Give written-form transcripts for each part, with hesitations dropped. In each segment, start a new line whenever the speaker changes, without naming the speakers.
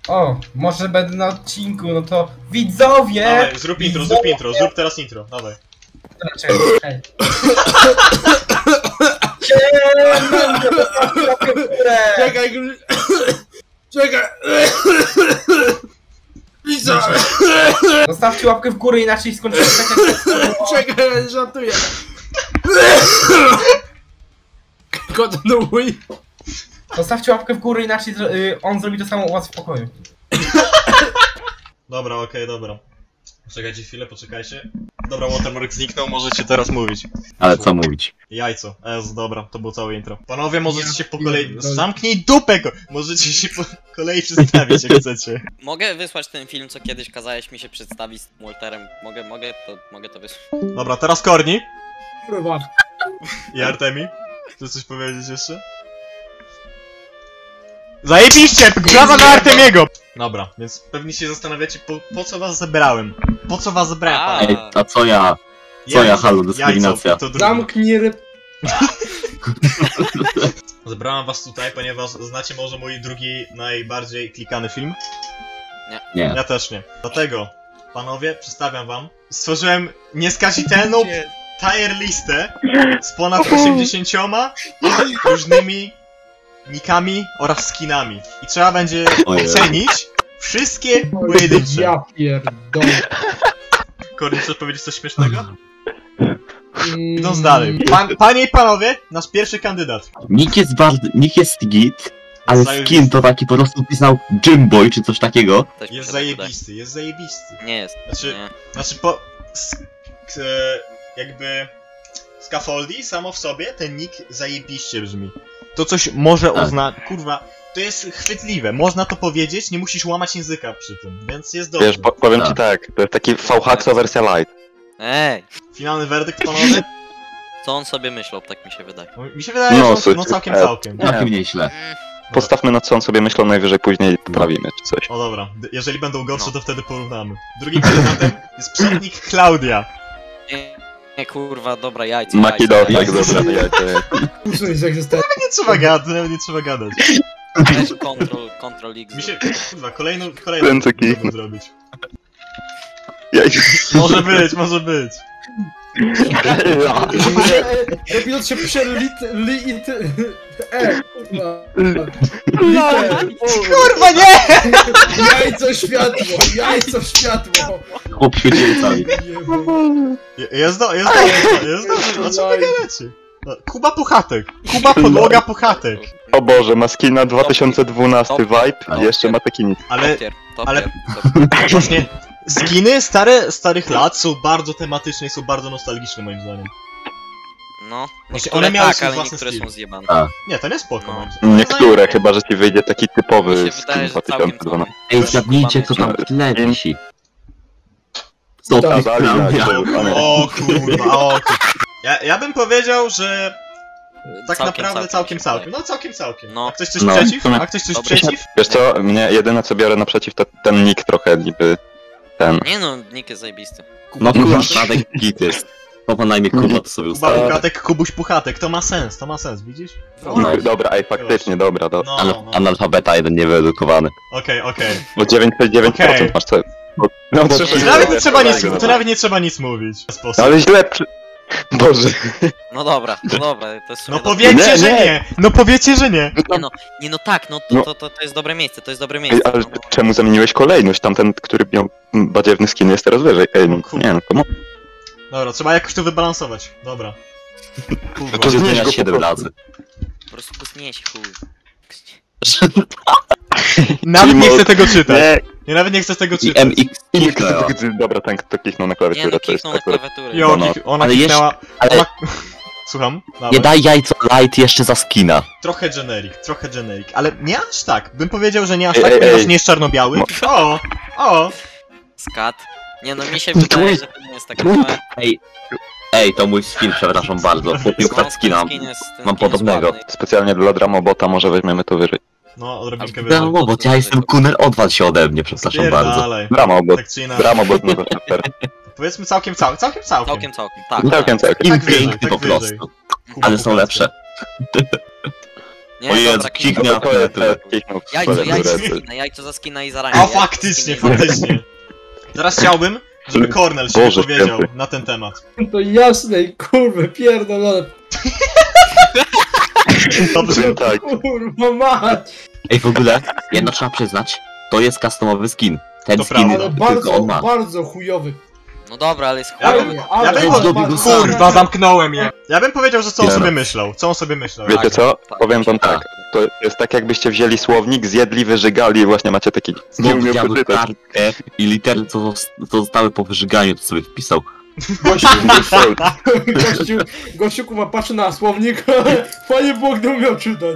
O, może będę na odcinku, no to widzowie!
Dawaj, zrób intro, zrób teraz intro, dawaj.
Czekaj.
Czekaj, czekaj. Lisa!
Zostawcie łapkę w górę, inaczej skończymy tak jak...
Czekaj, żartuję. Kontynuuj.
Zostawcie łapkę w górę, inaczej on zrobi to samo u was w pokoju.
Dobra, okej, dobra. Poczekajcie chwilę, poczekajcie. Dobra, Watermark zniknął, możecie teraz mówić.
Ale co mówić?
Jajco, dobra, to było całe intro. Panowie, możecie się po kolei... Zamknij dupę! Możecie się po kolei przedstawić, jak chcecie.
Mogę wysłać ten film, co kiedyś kazałeś mi się przedstawić z Walterem. Mogę to wysłać.
Dobra, teraz Korni
Kurwa.
i Artemi. Chcesz coś powiedzieć jeszcze? Zajebiście! Brawa dla Artemiego! Dobra, więc pewnie się zastanawiacie, po co was zebrałem. Po co was zebrałem, panowie?
Ej, a co ja? Co ja, halo, dyskryminacja.
Jajco, to drugie.
Zamknij ryb.
Zebrałem was tutaj, ponieważ znacie może mój drugi najbardziej klikany film?
Nie.
Ja też nie. Dlatego, panowie, przedstawiam wam. Stworzyłem nieskazitelną tier listę z ponad 80 różnymi nickami oraz skinami. I trzeba będzie ocenić wszystkie pojedyncze.
Ja pierdolę.
Korni, chcesz powiedzieć coś śmiesznego? Idąc dalej. Panie i panowie, nasz pierwszy kandydat.
Nick jest git, ale
Zajebisty.
skin to taki po prostu pisał Jimboy czy coś takiego.
Też mi
Jest
się tak
zajebisty, jest zajebisty.
wydaje. Nie jest.
Znaczy,
Nie.
jakby scaffoldi samo w sobie, ten nick zajebiście brzmi. To coś może oznaczać, kurwa, to jest chwytliwe, można to powiedzieć, nie musisz łamać języka przy tym, więc jest dobrze.
Wiesz, powiem ci tak, to jest taki VHAXO wersja light.
Ej!
Finalny werdykt, panowie?
Co on sobie myślał, tak mi się wydaje.
Mi się wydaje,
No,
że no całkiem.
Całkiem nieźle.
Postawmy na co on sobie myślał, najwyżej później poprawimy czy coś.
O dobra, jeżeli będą gorsze, to wtedy porównamy. Drugim kandydatem jest przodnik Klaudia.
Nie, kurwa, dobra, jajco.
Makidowi, jak
jajco.
dobra, jajce.
Usuń z egzystencji.
Nie trzeba gadać, nawet nie trzeba gadać.
Weź Ctrl X.
Mi się, kurwa, kolejną
Ręcyki.
mogę zrobić.
Jajce.
Może być.
Pilot się
Kurwa, nie!
Jajco światło!
Chłop świecił cały.
Jest dobrze, o czym wy gadacie? No, Kuba podłoga Puchatek.
O Boże, ma skina 2012 vibe i jeszcze ma taki nick.
Ale
Topier.
właśnie skiny starych lat są bardzo tematyczne i są bardzo nostalgiczne moim zdaniem.
No,
Znaczy,
niektóre
one miały
tak,
swój
ale
własny
niektóre
styl.
są zjebane.
Nie, to nie spoko
No.
moim zdaniem.
Niektóre, chyba że ci wyjdzie taki typowy
Mi się wydaje,
skin
że całkiem
2012.
Ej, zgadnijcie kto tam w tle wisi. Co
Tam
tam
O kurwa, o kurwa. Ja bym powiedział, że tak naprawdę całkiem. No całkiem.
No.
A ktoś coś
No,
przeciw?
w sumie-
A ktoś coś
Dobra.
przeciw?
Wiesz co, mnie jedyne co biorę naprzeciw to ten nick trochę niby ten.
Nie no, nick jest zajebisty.
No kurwa, Tadek git jest. No po najmniej kurwa to sobie
Kuba
ustawię.
Puchatek, Kubuś Puchatek, to ma sens, widzisz?
No, dobra, ej, faktycznie, dobra,
No, no.
Analfabeta jeden niewyedukowany.
Okej.
Bo 9,9%
Okej.
masz co? No,
To
To nawet nie trzeba nic mówić. W ten sposób.
ale źle Boże.
No dobra, to jest
No
sobie
powiedzcie,
Nie,
że
nie.
nie! No powiedzcie, że nie!
Nie no tak, no
No.
to jest dobre miejsce,
Ej, ale
no.
czemu zamieniłeś kolejność? Tamten, który miał badziewny skin jest teraz wyżej. Ej, no,
Kurwa.
nie no, to
Dobra, trzeba jakoś to wybalansować. Dobra. Kurwa.
To
Zmienia
go
7
po prostu.
razy.
Po prostu posnieś chuj.
Nawet nie chcę tego czytać.
Nie,
Ja nawet nie chcę tego
I
czytać.
MX kliknęła.
dobra, ten kto kliknął na
Nie
klawiaturę,
no,
to jest
kliknął na
akurat...
klawiaturę.
Jo,
No,
ona
ale
kliknęła...
ale-
Ona... Słucham?
Nie
Dawaj.
daj jajco light jeszcze za skina.
Trochę generic, ale nie aż tak. Bym powiedział, że nie aż
Ej,
tak,
ej,
ponieważ
ej.
nie jest czarno-biały. O!
Skat. Nie no, mi się wydaje, że to nie jest takie złe.
Ej, to mój skin, przepraszam bardzo. Kupił tak skina. Mam podobnego.
Specjalnie dla Dramobota może weźmiemy to wyżej.
No, odrobinkę wyżej.
Brawo, bo ja jestem kunel, odwal się ode mnie, przepraszam bardzo.
Spierdalaj.
Dramobot.
Tak czy inaczej.
Dramobot no to super.
Powiedzmy całkiem. Tak.
Całkiem, tak.
Całkiem.
Im
Tak wyżej,
piękny
tak
po
wyżej.
prostu. Ale są lepsze.
Nie,
O Jezu,
dobra,
kiknę na klawiaturę.
jajco za skina i za rangę.
A
jajco za
faktycznie,
skina i za rangę.
faktycznie. Teraz chciałbym, żeby Cornel się
Boże
wypowiedział
święty.
na ten temat.
To jasne i kurwa, pierdolone.
Dobrze.
Tak.
Kurwa mać.
Ej, w ogóle, jedno trzeba przyznać, to jest customowy skin. Ten
To
skin
prawda.
Ale
tylko
bardzo,
on ma.
bardzo chujowy.
No dobra, ale jest
Ja bym-
chujowy.
ja bym-
bardzo-
Kurwa, zamknąłem je. Ja bym powiedział, że co on
Nie.
sobie myślał. Co on sobie myślał.
Wiecie
Tak,
co?
tak,
Powiem wam
tak.
tak. To jest tak jakbyście wzięli słownik, zjedli, wyżygali i właśnie macie taki... Nie
Znowu
umiem
widziałem
poczytać.
kartkę i litery, co zostały po wyżyganiu, to sobie wpisał.
Gościu kurwa patrzy na słownik, fajnie było, gdy umiał czytać.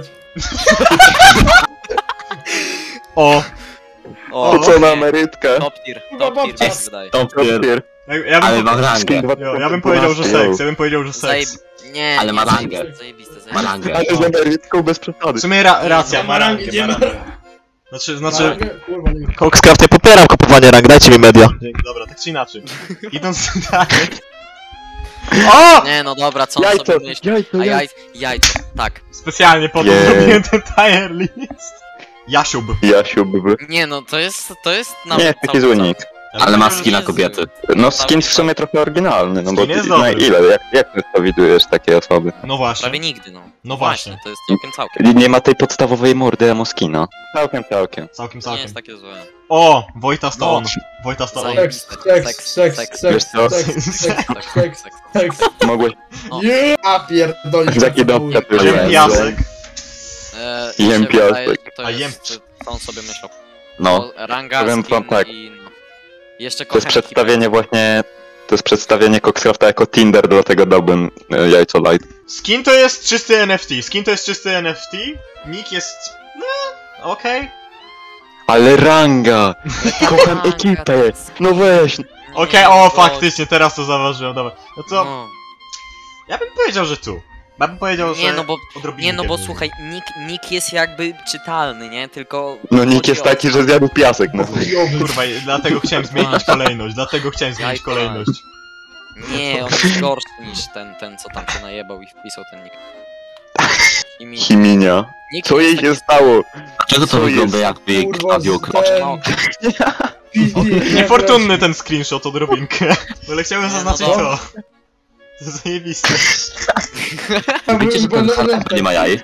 O!
O,
To co na
nie.
emerytkę?
Top tier,
Kurwa,
top tier mi się
babcia.
wydaje.
Top tier,
Ja
ale
bym,
ma rangę.
Skin
ja bym powiedział, że
2012.
seks. Ja bym powiedział, że
Zajeb...
seks.
Nie,
Ale
nie,
ma rangę.
zajebiste,
Ma
zajebiste.
rangę.
Ale z emerytką bez przesady.
W sumie racja, ma rangę,
nie
ma
ma.
rangę. Znaczy...
Kurwa, nie.
Coxcraft, ja popieram kupowanie rank, dajcie mi media.
Dobra, tak czy inaczej. Idąc dalej. O!
Nie, no dobra, co on
Jajco,
sobie myśli?
jajco,
A
jajco.
jajco, tak.
Specjalnie po to
Yeah.
zrobiłem ten tier list. Jasiub.
Jasiu, by.
Nie no, to jest
Nie, jest taki zły nick.
Ja bym
Ale ma
powiedział, że-
skina
Jezu.
kobiety.
No skin w sumie trochę oryginalny, no bo
Skin jest
na
dobry.
ile? Jak ty to widujesz takie osoby?
No właśnie.
Prawie nigdy, no.
No właśnie.
To jest całkiem.
Nie ma tej podstawowej mordy emo skina. Całkiem.
Całkiem,
To nie
całkiem.
jest takie złe.
O! Wojta Stone. Wojta Stone.
Zajebiste.
Wiesz co?
Seks.
Mogłeś
No.
A pierdolisz.
Jaki dowcip to
Jem
jest?
piasek.
Mi
Jem
się wydaje,
piasek.
że To
A jem-
jest, co on sobie myślał.
No,
Ranga,
powiem
skin
wam tak.
i no. Jeszcze
To jest
kochanki
przedstawienie właśnie... To jest przedstawienie Coxcrafta jako Tinder, dlatego dałbym jajco light.
Skin to jest czysty NFT. Skin to jest czysty NFT. Nick jest... No, okej.
Ale ranga! Kocham
Ranga,
ekipę!
to jest-
No weź!
Okej, o faktycznie, teraz to zauważyłem, dobra. No to...
No.
Ja bym powiedział, że tu. Ja bym powiedział, że...
Nie no bo,
odrobinkę
nie no bo
wyżej.
słuchaj, nick jest jakby czytalny, nie? Tylko...
No nick
chodzi
jest
o-
taki, że zjadł piasek, no.
Kurwa, dlatego chciałem zmienić kolejność, dlatego chciałem zmienić
Jajko.
kolejność.
Nie, on jest gorszy niż ten co tam się najebał i wpisał ten nick. I mi...
Chiminia.
Nick
Co
jest
jej
taki-
się stało?
dlaczego to
Co
wygląda
jest?
jakby jej
Kurwa,
krwawił kroczek?
No,
Niefortunny ten screenshot odrobinkę. Ale chciałem
Nie, no
zaznaczyć
dobra.
to. To jest zajebiste.
Wiecie, że ten Harper nie ma jaj?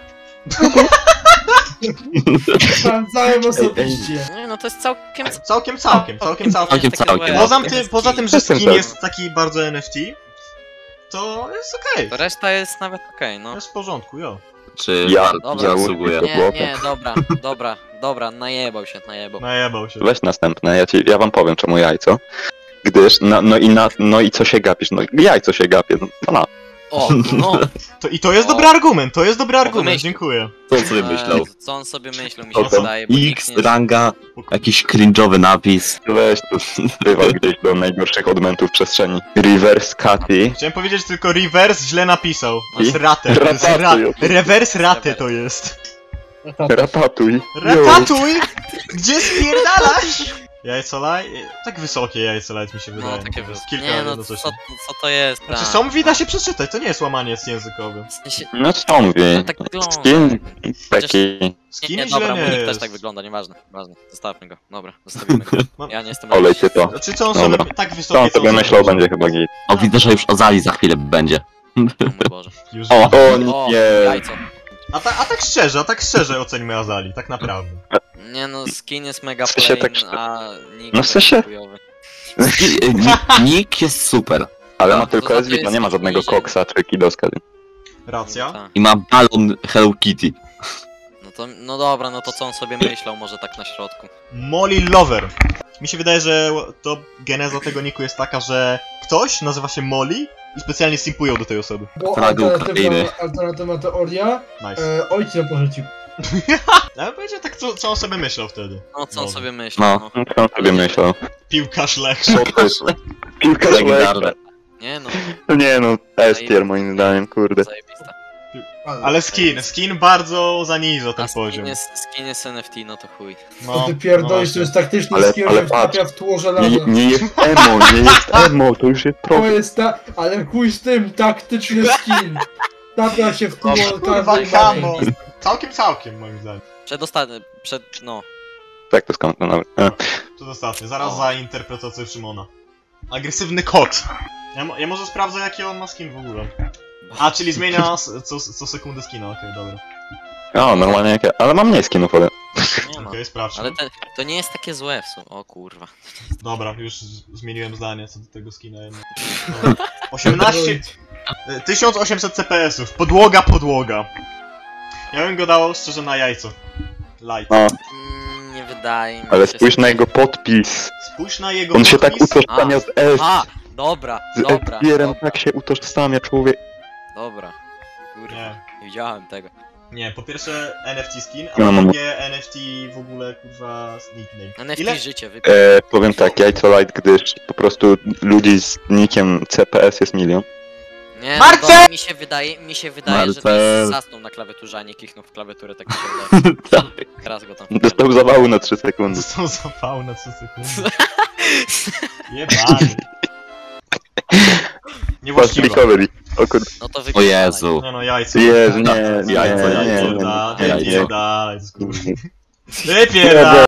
Całym osobiście.
Nie no to jest całkiem...
Całkiem. Poza tym, że
Jestem
skin
tak.
jest taki bardzo NFT, to jest okej.
To reszta jest nawet okej, no.
To jest w porządku, jo.
Czy
Ja
Dobra,
zasługuje?
Nie, dobra, najebał się.
Najebał się.
Weź następne, ja wam powiem czemu jajco. Gdyż, no i co się gapisz? No jajco się gapie, no.
O, no.
To jest dobry argument, to jest dobry argument,
wymyślił.
dziękuję.
Co on sobie myślał?
Co on sobie myślał, mi
Co
się
tam?
wydaje, bo
X,
nikt nie...
ranga, jakiś cringe'owy napis.
Weź to wywal gdzieś do najgorszych odmentów przestrzeni. Reverse Cathy.
Chciałem powiedzieć tylko reverse źle napisał. To jest
I?
ratę, to jest
Ratatuj.
reverse ratę to jest.
Ratatuj.
Ratatuj! Gdzie spierdalasz? Jajcolaj? Tak wysokie jajcolaj mi się wydaje.
No, takie
Kilka
Nie no,
no coś.
co to jest?
Znaczy
tak.
są da się przeczytać, to nie jest łamaniec językowy.
W sensie,
No co mówię?
no tak wygląda.
Skin taki...
Skin
Nie,
źle
dobra,
nie
mój nick
jest.
też tak wygląda, nieważne. Zostawmy go. Dobra, zostawimy go. Ja nie jestem
Olejcie to.
Znaczy co on sobie
Dobra.
tak
Co
wysokie
on sobie myślał, będzie chyba git.
O, widzę, że już Ozali za chwilę będzie.
O mój Boże.
Już
O
O,
nie.
jajco.
A tak szczerze oceńmy Azali, tak naprawdę.
Nie no, skin jest mega
W sensie
plain,
tak-
a nick
No w sensie-
chujowy.
Nick jest super.
Ale
Tak,
ma
to
tylko
znaczy
Ezwita,
jest
nie ma żadnego
niżej.
koksa czy kidoska.
Racja.
Tak.
I ma balon Hello Kitty.
No dobra, no to co on sobie myślał może tak na środku.
Molly Lover. Mi się wydaje, że to geneza tego niku jest taka, że ktoś nazywa się Molly i specjalnie simpują do tej osoby.
Bo
Flagą Ukrainy.
alternatywna teoria,
Nice.
ojciec porzucił.
Ja bym powiedział tak, co on sobie myślał wtedy.
No co on
Dobra.
sobie myślał,
No.
no.
Co on sobie myślał?
Piłkarz Lech.
Co to jest? Piłka
Legendarne.
Nie no,
Nie no, S-tier moim zdaniem, kurde.
zajebista.
Ale skin bardzo zaniża ten
A
poziom.
skin jest NFT, no to chuj.
To ty pierdolisz, to jest taktyczny
Ale-
skill,
ale
że wstawia
patrz.
w tło żelaza.
Nie jest emo, to już jest
To
trochę.
jest ale chuj z tym, taktyczny skill. Stawia się w tło
Kurwa,
każdej
kamo.
mapy.
Całkiem moim zdaniem.
No.
Tak, to skąd, no dobra.
Przedostatnie, zaraz
O.
za interpretację Szymona. Agresywny kot. Ja może sprawdzę jaki on ma skin w ogóle. A, czyli zmienia co sekundę skina, okej, dobra.
O, normalnie jak ja, ale mam mniej skinów, ale...
Nie ma.
Okej, sprawdźmy.
Ale to nie jest takie złe w sumie. O kurwa.
Dobra, już zmieniłem zdanie co do tego skina jednak. Dobra. 18... 1800 CPS-ów. Podłoga. Ja bym go dał szczerze na jajco. Light.
No,
Nie wydaje mi się.
ale spójrz na jego podpis.
Spójrz na jego
On się tak
podpis.
utożsamia z S.
A, dobra.
Z F-Tierem tak się utożsamia człowiek.
Dobra. Kurwa,
Nie.
nie widziałem tego.
Nie, po pierwsze NFT skin, a
No,
po
no.
drugie NFT w ogóle kurwa nickname.
NFT
Ile?
życie wypił.
Powiem tak, jajco light, gdyż po prostu ludzi z nickiem CPS jest milion.
Nie, no
Marcel!
dobra, mi się wydaje, że
Marcel!
byś zasnął na klawiaturze, a nie kichnął w klawiaturę, tak mi się wydaje. Teraz go tam.
Dostał zawału na 3 sekundy.
Został zapał na 3 sekundy. Jebany.
Fast
Niewłaściwa.
recovery. O kurde.
No to
O
wypierdalaj.
Jezu.
Nie no, jajco.
Jezu, nie,
Jajco,
nie,
jajco.
nie, nie, nie, nie.
Wypierdalaj, skurwa. Wypierdalaj.